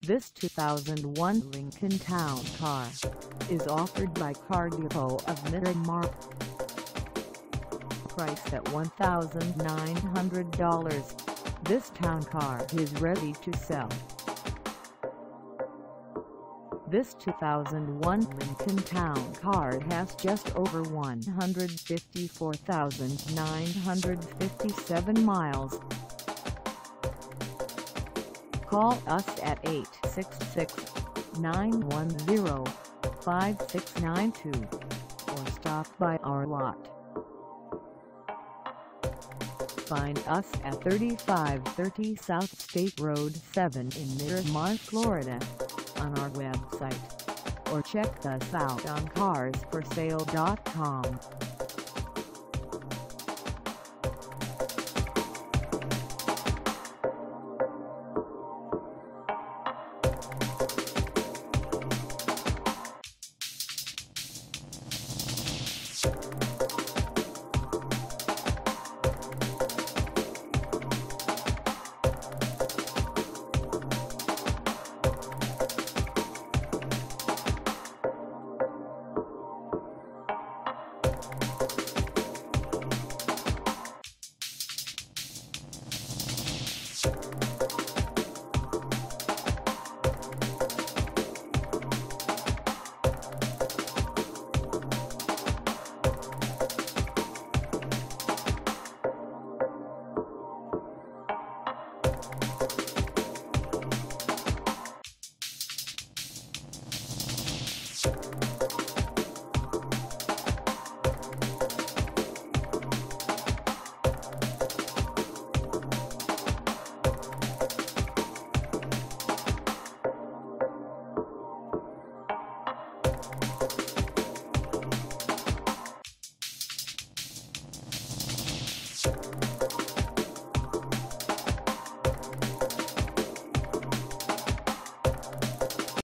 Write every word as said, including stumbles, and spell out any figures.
This two thousand one Lincoln Town Car is offered by Car Depot of Miramar. Priced at one thousand nine hundred dollars, this town car is ready to sell. This two thousand one Lincoln Town Car has just over one hundred fifty-four thousand nine hundred fifty-seven miles. Call us at eight six six, nine one zero, five six nine two or stop by our lot. Find us at thirty-five thirty South State Road seven in Miramar, Florida on our website, or check us out on cars for sale dot com. You